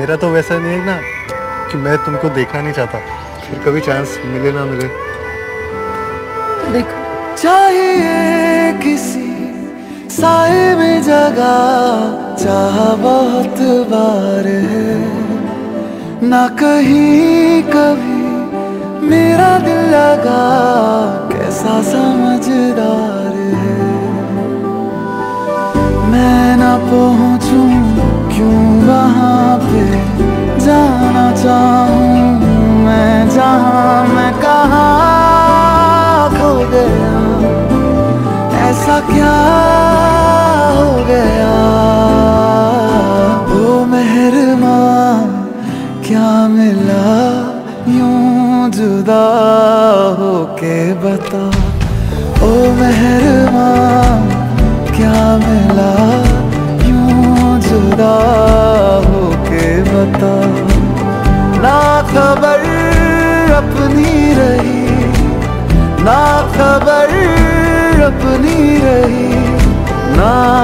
मेरा तो वैसा नहीं है ना कि मैं तुमको देखना नहीं चाहता, फिर कभी चांस मिले ना मिले। देखो, चाहिए किसी साए में जगह, चाह बहुत बार है, ना कहीं कभी मेरा दिल लगा, कैसा समझदार है। मैं ना पहुंचूं क्यों वहां पे, जाना चाहूं मैं जहां, मैं कहाँ खो गया, ऐसा क्या हो गया। ओ मेहरबां क्या मिला यूं जुदा होके बता, ओ मेहरबां क्या मिला यूं जुदा होके बता। ना खबर अपनी रही, ना खबर अपनी रही, ना